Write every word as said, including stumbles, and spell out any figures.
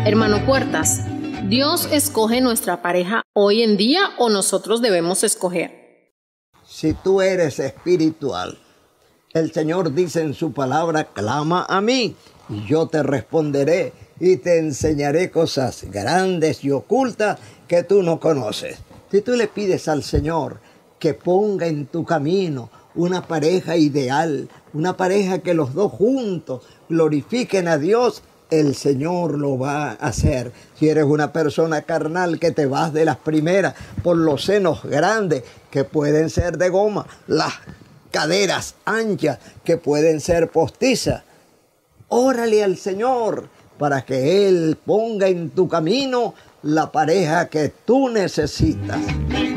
Hermano Puertas, ¿Dios escoge nuestra pareja hoy en día o nosotros debemos escoger? Si tú eres espiritual, el Señor dice en su palabra, clama a mí y yo te responderé y te enseñaré cosas grandes y ocultas que tú no conoces. Si tú le pides al Señor que ponga en tu camino una pareja ideal, una pareja que los dos juntos glorifiquen a Dios, el Señor lo va a hacer. Si eres una persona carnal que te vas de las primeras por los senos grandes que pueden ser de goma, las caderas anchas que pueden ser postizas, órale al Señor para que Él ponga en tu camino la pareja que tú necesitas.